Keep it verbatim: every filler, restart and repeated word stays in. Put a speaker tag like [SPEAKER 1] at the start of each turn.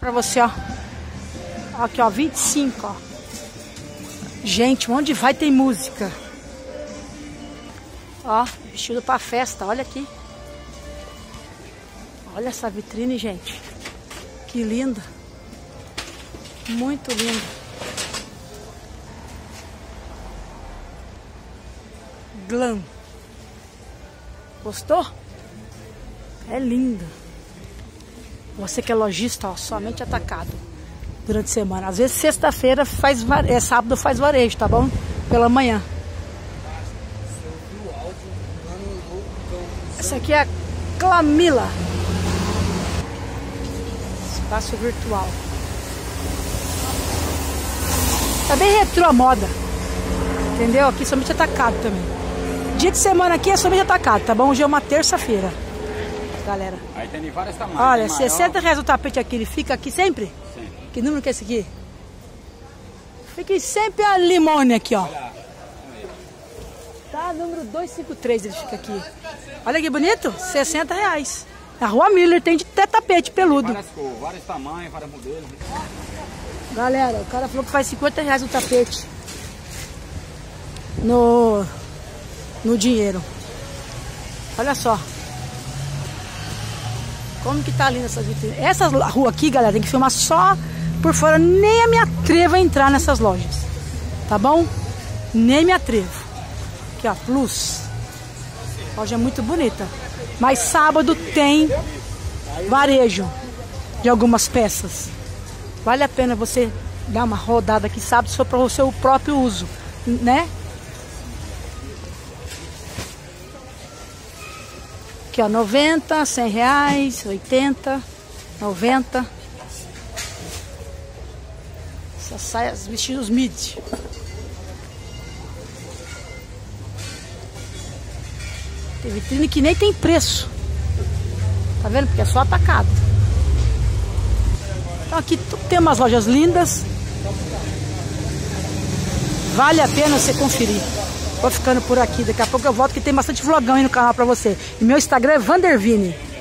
[SPEAKER 1] Pra você, ó. Aqui, ó, vinte e cinco, ó. Gente, onde vai tem música. Ó, vestido pra festa, olha aqui. Olha essa vitrine, gente. Que linda. Muito linda. Glam. Gostou? É linda. Você que é lojista, ó, somente atacado durante a semana. Às vezes sexta-feira faz varejo, é, sábado faz varejo, tá bom? Pela manhã. Essa aqui é a Clamila. Espaço virtual. Tá bem retrô a moda. Entendeu? Aqui somente atacado também. Dia de semana aqui é somente atacado, tá bom? Hoje é uma terça-feira, galera.
[SPEAKER 2] Aí tem vários tamanhos.
[SPEAKER 1] Olha, sessenta reais o tapete aqui. Ele fica aqui sempre?
[SPEAKER 2] Sim.
[SPEAKER 1] Que número que é esse aqui? Fica sempre a limone aqui, ó. Tá, número duzentos e cinquenta e três ele fica aqui. Olha que bonito, sessenta reais. Na Rua Miller tem de até tapete peludo.
[SPEAKER 2] Várias cores, vários tamanhos, vários modelos.
[SPEAKER 1] Galera, o cara falou que faz cinquenta reais o tapete. No, no dinheiro. Olha só. Como que tá linda essa vitrine. Essa rua aqui, galera, tem que filmar só por fora. Nem me atrevo a entrar nessas lojas. Tá bom? Nem me atrevo. Aqui, ó, Plus. A loja é muito bonita. Mas sábado tem varejo de algumas peças. Vale a pena você dar uma rodada aqui sábado só para o seu próprio uso, né? Aqui, ó, noventa, cem reais, oitenta, noventa. Essas saias, vestidos midi. Tem vitrine que nem tem preço. Tá vendo? Porque é só atacado. Então aqui tem umas lojas lindas. Vale a pena você conferir. Vou ficando por aqui. Daqui a pouco eu volto que tem bastante vlogão aí no canal pra você. E meu Instagram é Vandervini.